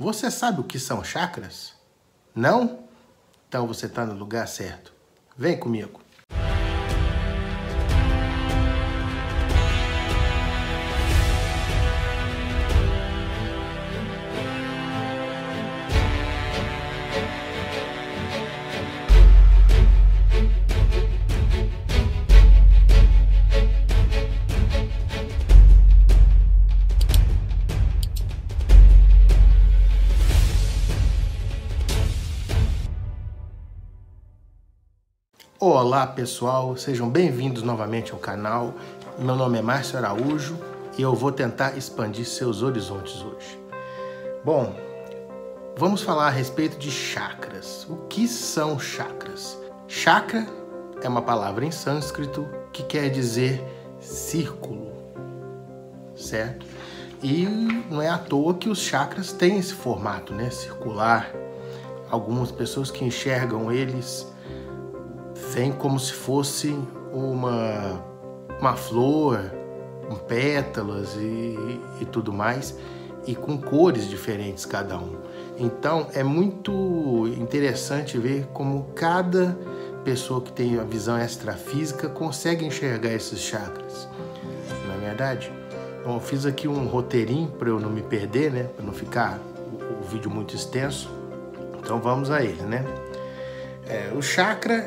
Você sabe o que são chakras? Não? Então você está no lugar certo. Vem comigo. Olá pessoal, sejam bem-vindos novamente ao canal. Meu nome é Márcio Araújo e eu vou tentar expandir seus horizontes hoje. Bom, vamos falar a respeito de chakras. O que são chakras? Chakra é uma palavra em sânscrito que quer dizer círculo, certo? E não é à toa que os chakras têm esse formato, né, circular. Algumas pessoas que enxergam eles vem como se fosse uma flor, com pétalas e tudo mais, e com cores diferentes cada um. Então é muito interessante ver como cada pessoa que tem a visão extrafísica consegue enxergar esses chakras. Não é verdade? Bom, eu fiz aqui um roteirinho para eu não me perder, né? Para não ficar o vídeo muito extenso. Então vamos a ele, né? O chakra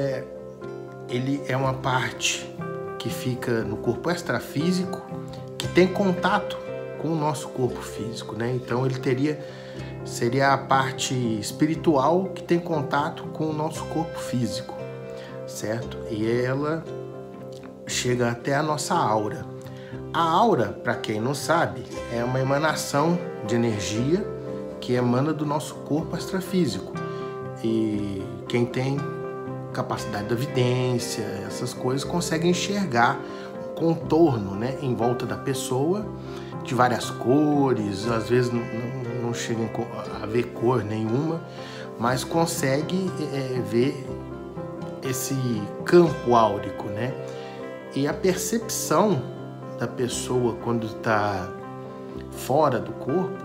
ele é uma parte que fica no corpo extrafísico, que tem contato com o nosso corpo físico, né? Então ele seria a parte espiritual que tem contato com o nosso corpo físico, certo? E ela chega até a nossa aura. A aura, para quem não sabe, é uma emanação de energia que emana do nosso corpo extrafísico. E quem tem capacidade da vidência, essas coisas, consegue enxergar um contorno, né, em volta da pessoa, de várias cores, às vezes não chega a ver cor nenhuma, mas consegue ver esse campo áurico, né? E a percepção da pessoa quando está fora do corpo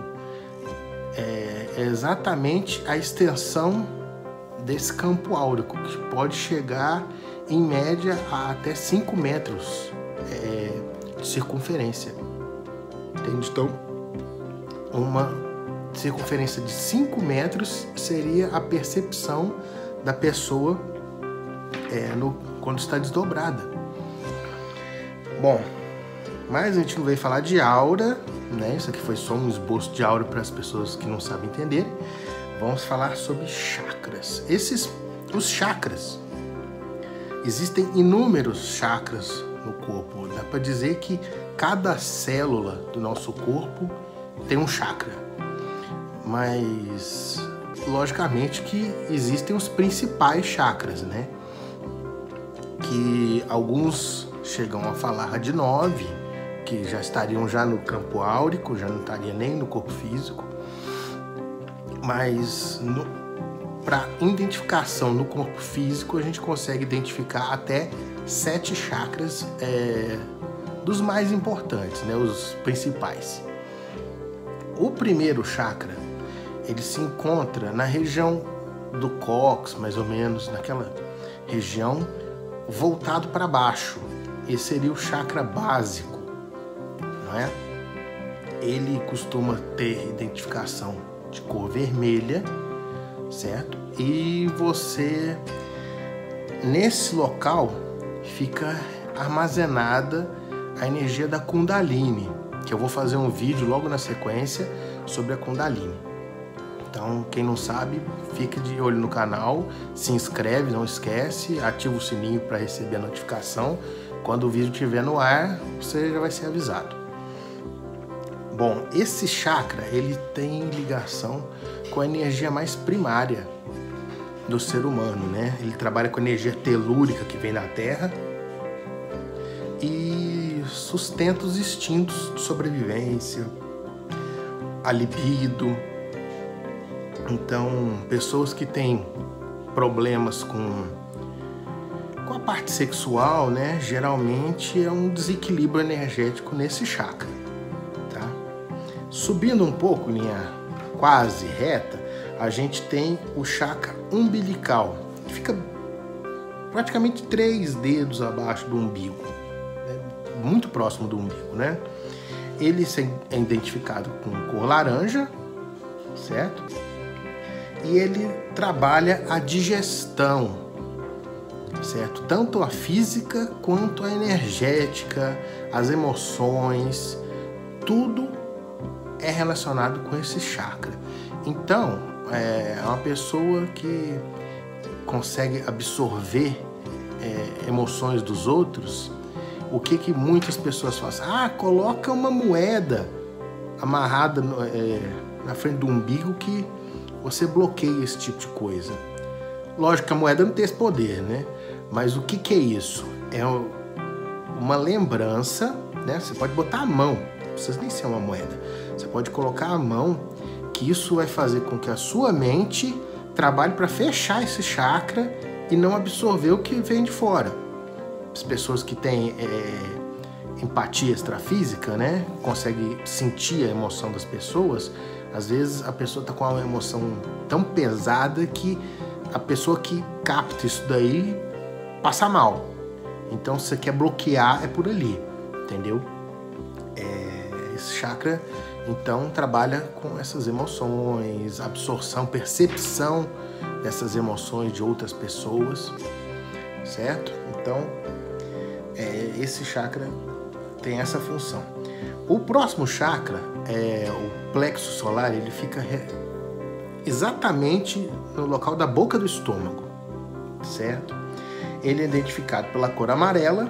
é exatamente a extensão desse campo áurico, que pode chegar em média a até 5 metros de circunferência. Entende? Então, uma circunferência de 5 metros seria a percepção da pessoa quando está desdobrada. Bom, mas a gente não veio falar de aura, né? Isso aqui foi só um esboço de aura para as pessoas que não sabem entender. Vamos falar sobre chakras. Os chakras, existem inúmeros chakras no corpo. Dá para dizer que cada célula do nosso corpo tem um chakra. Mas, logicamente que existem os principais chakras, né? Que alguns chegam a falar de 9, que já estariam já no campo áurico, já não estaria nem no corpo físico. Mas para identificação no corpo físico, a gente consegue identificar até 7 chakras dos mais importantes, né, os principais. O primeiro chakra, ele se encontra na região do cóccix, mais ou menos, naquela região voltado para baixo. Esse seria o chakra básico, não é? Ele costuma ter identificação de cor vermelha, certo? E você, nesse local, fica armazenada a energia da Kundalini, que eu vou fazer um vídeo logo na sequência sobre a Kundalini. Então, quem não sabe, fica de olho no canal, se inscreve, não esquece, ativa o sininho para receber a notificação. Quando o vídeo estiver no ar, você já vai ser avisado. Bom, esse chakra, ele tem ligação com a energia mais primária do ser humano, né? Ele trabalha com a energia telúrica que vem da Terra e sustenta os instintos de sobrevivência, a libido. Então, pessoas que têm problemas com a parte sexual, né? Geralmente é um desequilíbrio energético nesse chakra. Subindo um pouco, linha quase reta, a gente tem o chakra umbilical, que fica praticamente 3 dedos abaixo do umbigo, né? Muito próximo do umbigo, né? Ele é identificado com cor laranja, certo? E ele trabalha a digestão, certo? Tanto a física quanto a energética, as emoções, tudo é relacionado com esse chakra. Então, é uma pessoa que consegue absorver emoções dos outros. O que muitas pessoas fazem? Coloca uma moeda amarrada na frente do umbigo que você bloqueia esse tipo de coisa. Lógico que a moeda não tem esse poder, né? Mas o que é isso? É uma lembrança, né? Você pode botar a mão, não precisa nem ser uma moeda. Você pode colocar a mão, que isso vai fazer com que a sua mente trabalhe para fechar esse chakra e não absorver o que vem de fora. As pessoas que têm empatia extrafísica, né? Conseguem sentir a emoção das pessoas. Às vezes a pessoa está com uma emoção tão pesada que a pessoa que capta isso daí passa mal. Então, se você quer bloquear, é por ali, entendeu? Esse chakra, então, trabalha com essas emoções, absorção, percepção dessas emoções de outras pessoas, certo? Então, esse chakra tem essa função. O próximo chakra, o plexo solar, ele fica exatamente no local da boca do estômago, certo? Ele é identificado pela cor amarela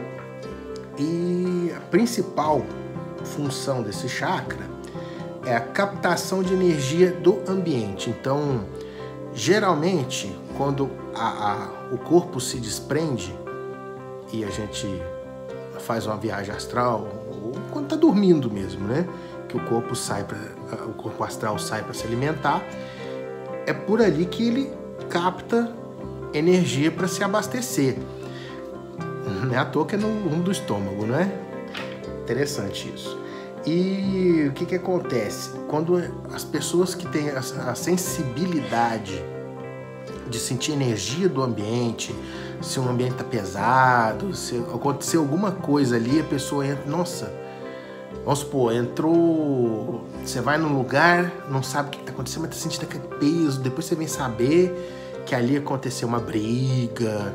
e a principal função desse chakra é a captação de energia do ambiente. Então, geralmente, quando o corpo se desprende e a gente faz uma viagem astral, ou quando está dormindo mesmo, né? Que o corpo astral sai para se alimentar, é por ali que ele capta energia para se abastecer. Não é à toa que é no rumo do estômago, não é? Interessante isso. E o que acontece? Quando as pessoas que têm a sensibilidade de sentir energia do ambiente, se um ambiente está pesado, se acontecer alguma coisa ali, a pessoa entra, nossa, vamos supor, entrou, você vai num lugar, não sabe o que está acontecendo, mas está sentindo aquele peso, depois você vem saber que ali aconteceu uma briga,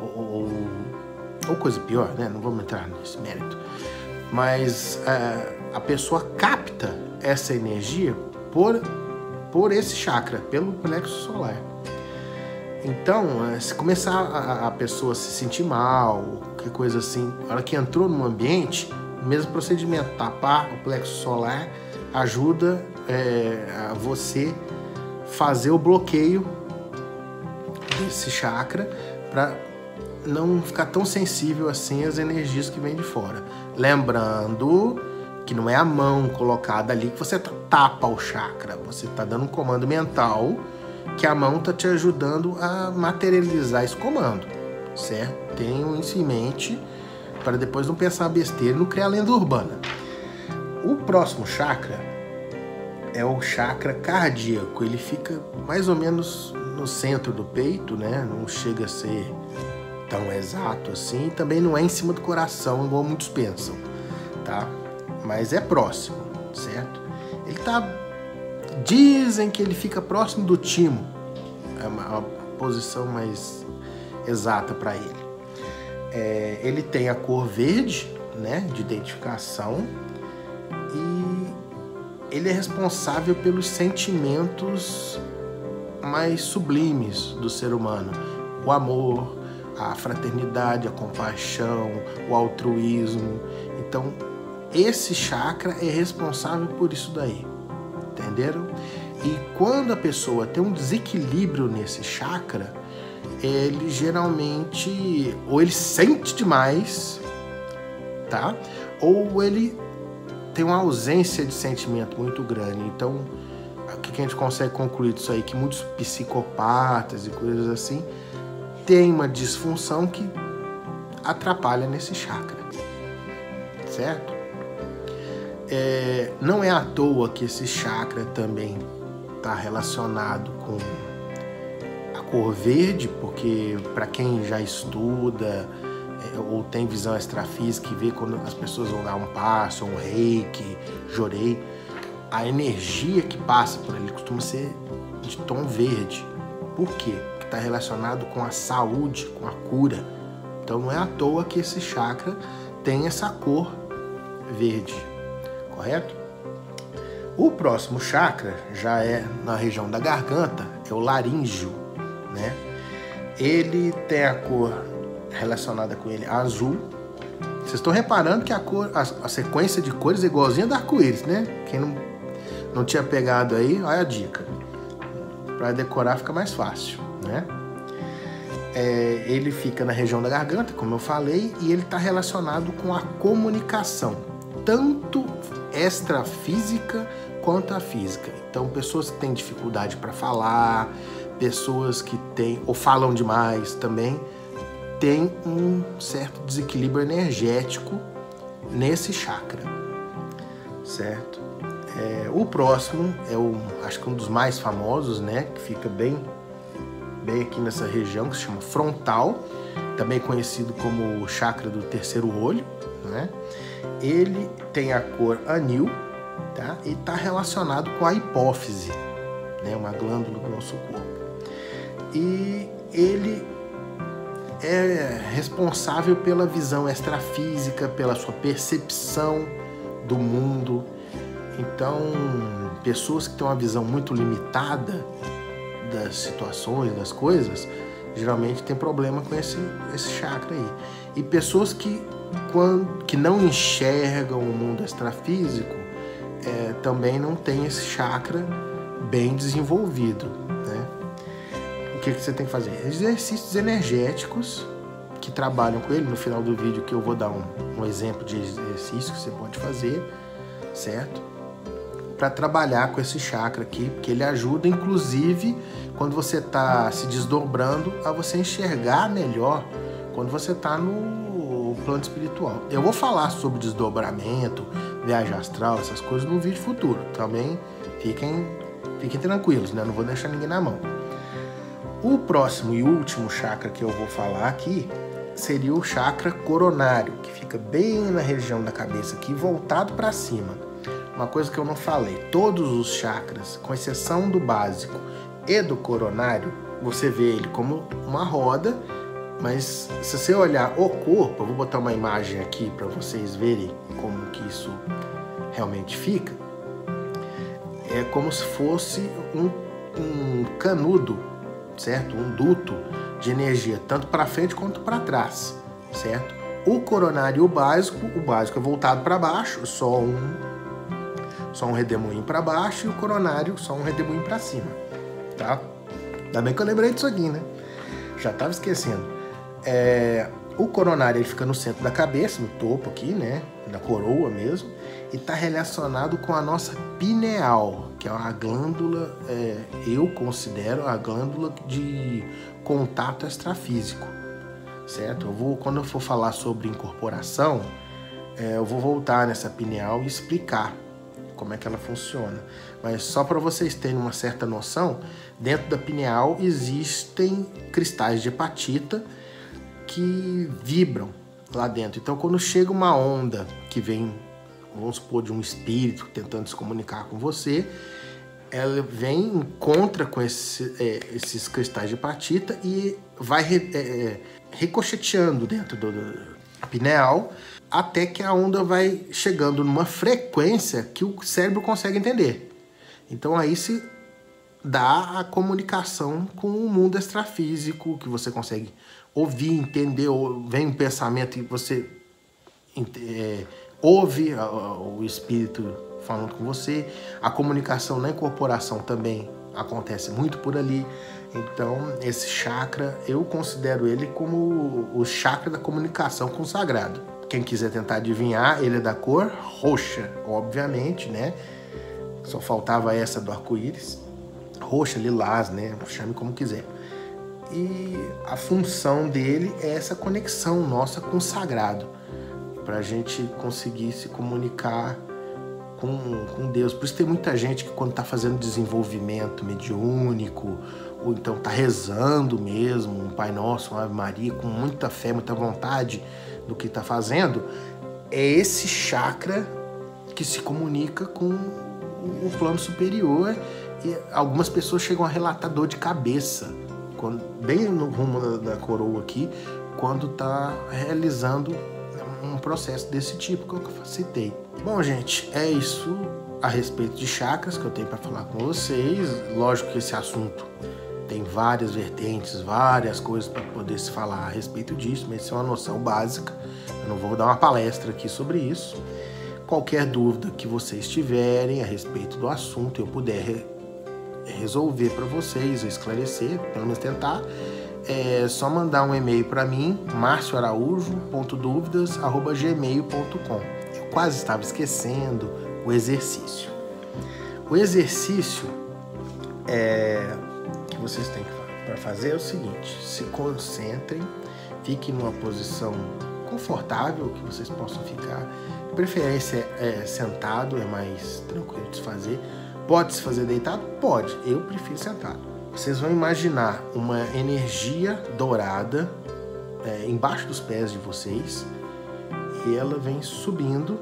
ou coisa pior, né? Não vamos entrar nesse mérito. Mas a pessoa capta essa energia por esse chakra, pelo plexo solar. Então, se começar a pessoa se sentir mal, qualquer coisa assim, na hora que entrou no ambiente, o mesmo procedimento, tapar o plexo solar ajuda a você fazer o bloqueio desse chakra para não ficar tão sensível assim às energias que vêm de fora. Lembrando que não é a mão colocada ali que você tapa o chakra, você está dando um comando mental que a mão está te ajudando a materializar esse comando, certo? Tenham isso em mente para depois não pensar besteira e não criar lenda urbana. O próximo chakra é o chakra cardíaco, ele fica mais ou menos no centro do peito, né? Não chega a ser tão exato assim, também não é em cima do coração, igual muitos pensam, tá? Mas é próximo, certo? Ele tá... Dizem que ele fica próximo do timo, é uma posição mais exata para ele. Ele tem a cor verde, né, de identificação, e ele é responsável pelos sentimentos mais sublimes do ser humano: o amor, a fraternidade, a compaixão, o altruísmo. Então, esse chakra é responsável por isso daí, entenderam? E quando a pessoa tem um desequilíbrio nesse chakra, ele geralmente, ou ele sente demais, tá? Ou ele tem uma ausência de sentimento muito grande. Então, o que a gente consegue concluir disso aí? Que muitos psicopatas e coisas assim têm uma disfunção que atrapalha nesse chakra, certo? Não é à toa que esse chakra também está relacionado com a cor verde, porque para quem já estuda ou tem visão extrafísica e vê quando as pessoas vão dar um passo, um reiki, jorei, a energia que passa por ali costuma ser de tom verde. Por quê? Porque está relacionado com a saúde, com a cura. Então não é à toa que esse chakra tem essa cor verde, correto? O próximo chakra já é na região da garganta, é o laríngeo, né? Ele tem a cor relacionada com ele azul. Vocês estão reparando que a sequência de cores é igualzinha da arco-íris, né? Quem não tinha pegado aí, olha a dica. Para decorar fica mais fácil, né? Ele fica na região da garganta, como eu falei, e ele está relacionado com a comunicação, tanto extrafísica quanto a física. Então, pessoas que têm dificuldade para falar, pessoas que têm ou falam demais também, tem um certo desequilíbrio energético nesse chakra, certo? O próximo acho que um dos mais famosos, né? Que fica bem aqui nessa região, que se chama frontal, também conhecido como o chakra do terceiro olho, né? Ele tem a cor anil, tá? E está relacionado com a hipófise, né? Uma glândula do nosso corpo. E ele é responsável pela visão extrafísica, pela sua percepção do mundo. Então, pessoas que têm uma visão muito limitada das situações, das coisas, geralmente tem problema com esse chakra aí. E pessoas que não enxergam o mundo extrafísico também não tem esse chakra bem desenvolvido, né? O que você tem que fazer? Exercícios energéticos que trabalham com ele. No final do vídeo que eu vou dar um exemplo de exercício que você pode fazer, certo? Para trabalhar com esse chakra aqui, porque ele ajuda, inclusive, quando você está se desdobrando, a você enxergar melhor quando você está no plano espiritual. Eu vou falar sobre desdobramento, viagem astral, essas coisas no vídeo futuro. Também fiquem tranquilos, né? Não vou deixar ninguém na mão. O próximo e último chakra que eu vou falar aqui seria o chakra coronário, que fica bem na região da cabeça aqui, voltado para cima. Uma coisa que eu não falei, todos os chakras, com exceção do básico e do coronário, você vê ele como uma roda, mas se você olhar o corpo, eu vou botar uma imagem aqui para vocês verem como que isso realmente fica, é como se fosse um canudo, certo? Um duto de energia, tanto para frente quanto para trás, certo? O coronário e o básico é voltado para baixo, só um redemoinho para baixo, e o coronário só um redemoinho para cima, tá? Ainda bem que eu lembrei disso aqui, né? Já estava esquecendo. O coronário ele fica no centro da cabeça, no topo aqui, né? Na coroa mesmo, e está relacionado com a nossa pineal, que é uma glândula, eu considero a glândula de contato extrafísico, certo? Quando eu for falar sobre incorporação, eu vou voltar nessa pineal e explicar como é que ela funciona. Mas só para vocês terem uma certa noção, dentro da pineal existem cristais de hepatita que vibram lá dentro. Então, quando chega uma onda que vem, vamos supor, de um espírito tentando se comunicar com você, ela vem, encontra com esses cristais de hepatita e vai ricocheteando dentro do pineal, até que a onda vai chegando numa frequência que o cérebro consegue entender. Então aí se dá a comunicação com o mundo extrafísico, que você consegue ouvir, entender, ou vem um pensamento e você ouve o espírito falando com você. A comunicação na incorporação também acontece muito por ali. Então, esse chakra, eu considero ele como o chakra da comunicação com o sagrado. Quem quiser tentar adivinhar, ele é da cor roxa, obviamente, né? Só faltava essa do arco-íris. Roxa, lilás, né? Chame como quiser. E a função dele é essa conexão nossa com o sagrado, para a gente conseguir se comunicar com Deus. Por isso tem muita gente que quando está fazendo desenvolvimento mediúnico, ou então está rezando mesmo, um Pai Nosso, uma Ave Maria, com muita fé, muita vontade do que está fazendo, é esse chakra que se comunica com o plano superior, e algumas pessoas chegam a relatar dor de cabeça, bem no rumo da coroa aqui, quando está realizando um processo desse tipo que eu citei. Bom, gente, é isso a respeito de chakras que eu tenho para falar com vocês. Lógico que esse assunto tem várias vertentes, várias coisas para poder se falar a respeito disso, mas isso é uma noção básica. Eu não vou dar uma palestra aqui sobre isso. Qualquer dúvida que vocês tiverem a respeito do assunto, eu puder resolver para vocês, ou esclarecer, pelo menos tentar, é só mandar um e-mail para mim, marcioaraújo.duvidas@gmail.com. Eu quase estava esquecendo o exercício. O exercício que vocês têm para fazer é o seguinte: se concentrem, fiquem numa posição confortável que vocês possam ficar. De preferência sentado, é mais tranquilo de se fazer. Pode se fazer deitado? Pode, eu prefiro sentado. Vocês vão imaginar uma energia dourada embaixo dos pés de vocês, e ela vem subindo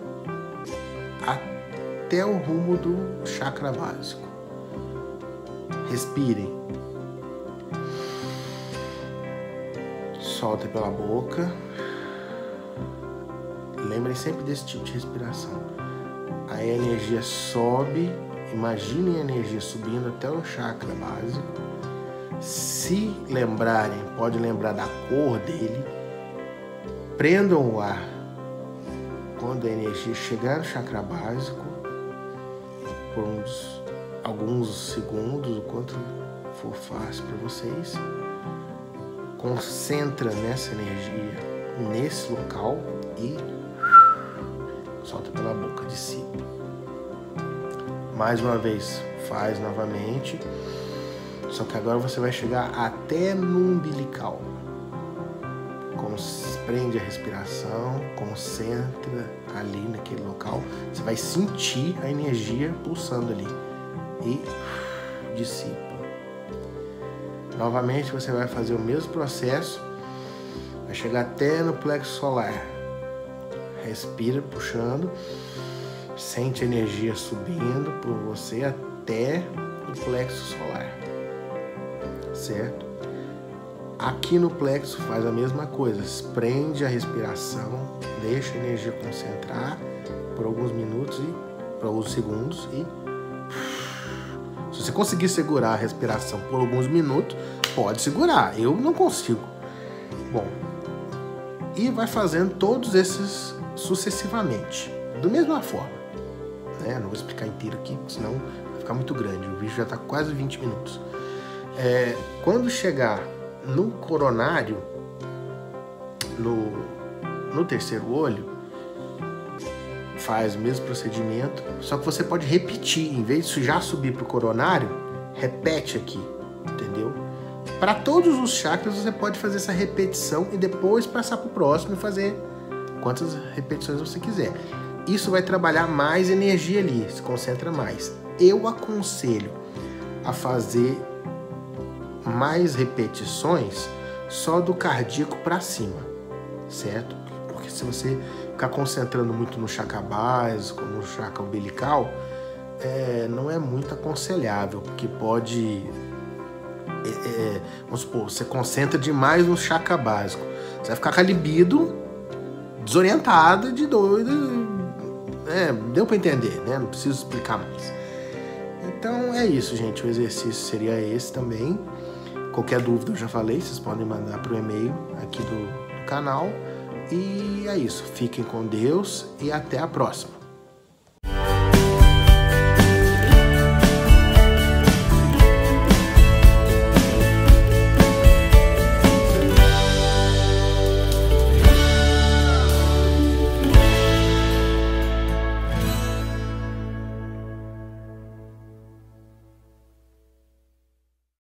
até o rumo do chakra básico. Respirem. Soltem pela boca. Lembrem sempre desse tipo de respiração. Aí a energia sobe. Imaginem a energia subindo até o chakra básico. Se lembrarem, pode lembrar da cor dele. Prendam o ar quando a energia chegar no chakra básico por alguns segundos, o quanto for fácil para vocês. Concentra nessa energia, nesse local, e solta pela boca de si. Mais uma vez, faz novamente, só que agora você vai chegar até no umbilical. Prende a respiração, concentra ali naquele local, você vai sentir a energia pulsando ali e dissipa. Novamente você vai fazer o mesmo processo, vai chegar até no plexo solar. Respira puxando, sente a energia subindo por você até o plexo solar, certo? Aqui no plexo faz a mesma coisa, prende a respiração, deixa a energia concentrar por alguns minutos e por alguns segundos, e se você conseguir segurar a respiração por alguns minutos, pode segurar. Eu não consigo. Bom, e vai fazendo todos esses sucessivamente, da mesma forma, né? Não vou explicar inteiro aqui, senão vai ficar muito grande. O vídeo já está quase 20 minutos. Quando chegar no coronário, no terceiro olho, faz o mesmo procedimento, só que você pode repetir, em vez de já subir para o coronário, repete aqui, entendeu? Para todos os chakras você pode fazer essa repetição e depois passar para o próximo e fazer quantas repetições você quiser. Isso vai trabalhar mais energia ali, se concentra mais. Eu aconselho a fazer mais repetições só do cardíaco para cima, certo? Porque se você ficar concentrando muito no chakra básico, no chakra umbilical, não é muito aconselhável, porque pode, vamos supor, você concentra demais no chakra básico, você vai ficar com a libido desorientada, de doida, deu para entender, né? Não preciso explicar mais. Então é isso, gente, o exercício seria esse também. Qualquer dúvida, eu já falei, vocês podem mandar para o e-mail aqui do canal. E é isso. Fiquem com Deus e até a próxima.